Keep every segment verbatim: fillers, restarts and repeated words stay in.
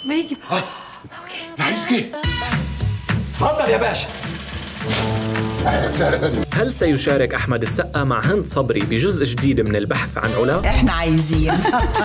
ما يجي. اه اوكي عايزك. اتفضل يا باشا. اهلا وسهلا. هل سيشارك أحمد السقا مع هند صبري بجزء جديد من البحث عن علا؟ احنا عايزين.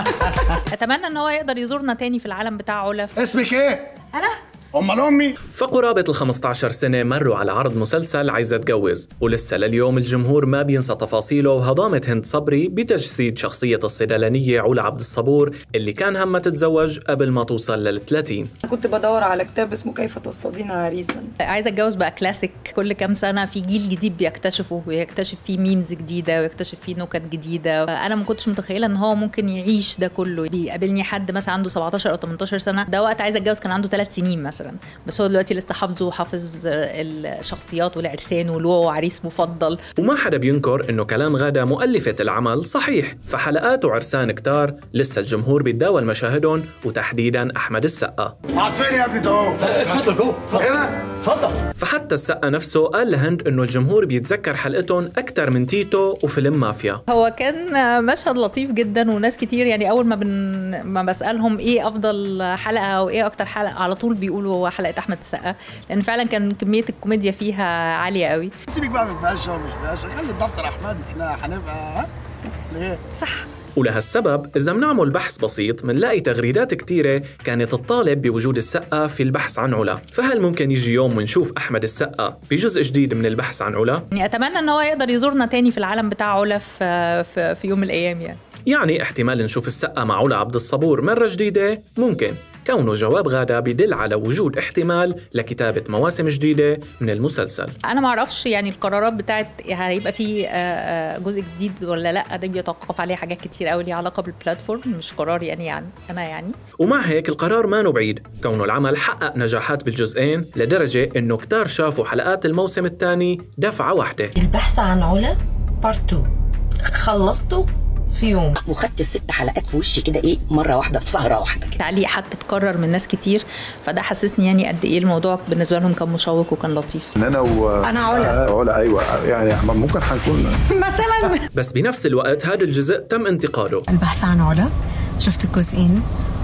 اتمنى ان هو يقدر يزورنا تاني في العالم بتاع علا. اسمك ايه؟ انا امال امي. فقرابة ال خمسة عشر سنة مروا على عرض مسلسل عايزة اتجوز، ولسه لليوم الجمهور ما بينسى تفاصيله وهضامة هند صبري بتجسيد شخصية الصيدلانية علا عبد الصبور اللي كان همها تتزوج قبل ما توصل للثلاثين. كنت بدور على كتاب اسمه كيف تصطادين عريسا. عايزة اتجوز بقى كلاسيك، كل كام سنة في جيل جديد بيكتشفه ويكتشف فيه ميمز جديدة ويكتشف فيه نكت جديدة. انا ما كنتش متخيلة ان هو ممكن يعيش ده كله. بيقابلني حد مثلا عنده سبعتاشر او تمنتاشر سنة، ده وقت عايزة اتجوز كان عنده ثلاث سنين مثلا، بس هو دلوقتي لسه حافظه وحافظ الشخصيات والعرسان وله عريس مفضل. وما حدا بينكر انه كلام غادة مؤلفة العمل صحيح، فحلقات وعرسان كتار لسه الجمهور بيتداول مشاهدهم وتحديدا احمد السقا. قاعد فين يا ابني ده؟ اتفضل جوه. هنا اتفضل. فحتى السقا نفسه قال لهند انه الجمهور بيتذكر حلقتهم اكثر من تيتو وفيلم مافيا. هو كان مشهد لطيف جدا، وناس كتير يعني اول ما بن... ما بسالهم ايه افضل حلقه او ايه اكتر حلقه على طول بيقولوا حلقه احمد السقا، لان فعلا كان كميه الكوميديا فيها عاليه قوي. سيبك بقى من باشا ومش باشا، خلي الدفتر احمد، احنا هنبقى ها ليه؟ صح. ولهالسبب إذا بنعمل بحث بسيط منلاقي تغريدات كتيرة كانت تطالب بوجود السقا في البحث عن علا، فهل ممكن يجي يوم ونشوف أحمد السقا بجزء جديد من البحث عن علا؟ يعني أتمنى أن هو يقدر يزورنا تاني في العالم بتاع علا في, في, في يوم من الأيام يعني. يعني احتمال نشوف السقا مع علا عبد الصبور مرة جديدة ممكن، كونه جواب غادة بدل على وجود احتمال لكتابة مواسم جديدة من المسلسل. أنا ما أعرفش يعني القرارات بتاعت هيبقى في جزء جديد ولا لأ، ده بيتوقف عليه حاجات كتير قوي ليها علاقة بالبلاتفورم، مش قرار يعني, يعني أنا يعني. ومع هيك القرار ما بعيد، كونه العمل حقق نجاحات بالجزئين لدرجة إنه كتار شافوا حلقات الموسم الثاني دفعة واحدة. البحث عن علا بارت اتنين خلصته في يوم وخدت الست حلقات في وشي كده ايه مره واحده في سهره واحده كده. تعليق حتى اتكرر من ناس كتير، فده حسسني يعني قد ايه الموضوع بالنسبه لهم كان مشوق وكان لطيف. انا و انا علا علا ايوه يعني ممكن هنكون مثلا. بس بنفس الوقت هذا الجزء تم انتقاده. البحث عن علا شفت الجزئين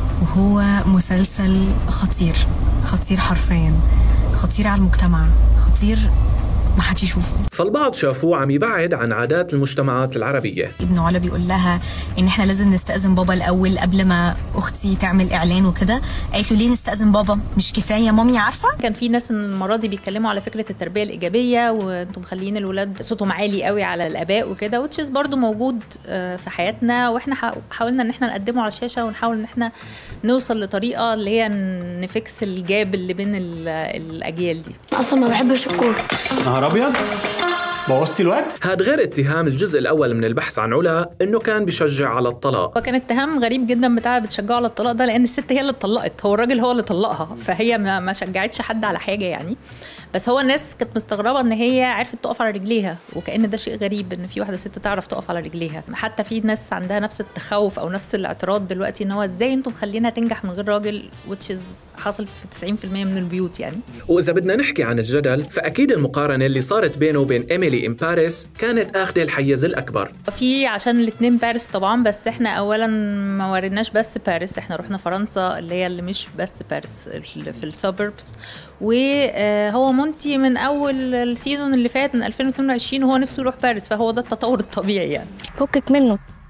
وهو مسلسل خطير خطير حرفيا، خطير على المجتمع، خطير ما حد يشوفه. فالبعض شافوه عم يبعد عن عادات المجتمعات العربية. ابن علا بيقول لها ان احنا لازم نستأذن بابا الاول قبل ما اختي تعمل اعلان وكده، قالت له ليه نستأذن بابا؟ مش كفايه مامي عارفه؟ كان في ناس المره دي بيتكلموا على فكره التربيه الايجابيه، وانتم مخليين الولاد صوتهم عالي قوي على الاباء وكده، وتشيز برضو موجود في حياتنا، واحنا حاولنا ان احنا نقدمه على الشاشه ونحاول ان احنا نوصل لطريقه اللي هي نفكس الجاب اللي بين الاجيال دي. اصلا ما بحبش الكوره. نهار ابيض بوظتي الوقت. هاد غير اتهام الجزء الاول من البحث عن علا انه كان بيشجع على الطلاق، وكان اتهام غريب جدا بتاع بتشجعه على الطلاق ده، لان الست هي اللي اتطلقت، هو الراجل هو اللي طلقها، فهي ما شجعتش حد على حاجه يعني. بس هو الناس كانت مستغربه ان هي عرفت تقف على رجليها، وكأن ده شيء غريب ان في واحده ست تعرف تقف على رجليها. حتى في ناس عندها نفس التخوف او نفس الاعتراض دلوقتي ان هو ازاي انتم مخلينها تنجح من غير راجل، which is حاصل في تسعين بالمية من البيوت يعني. واذا بدنا نحكي عن الجدل فاكيد المقارنه اللي صارت بينه وبين إيميلي إن باريس كانت اخذه الحيز الاكبر. في عشان الاثنين باريس طبعا، بس احنا اولا ما وريناش بس باريس، احنا رحنا فرنسا اللي هي اللي مش بس باريس في السوبربس، وهو مونتي من اول السيزون اللي فات من ألفين واثنين وعشرين وهو نفسه يروح باريس، فهو ده التطور الطبيعي يعني. فكك منه.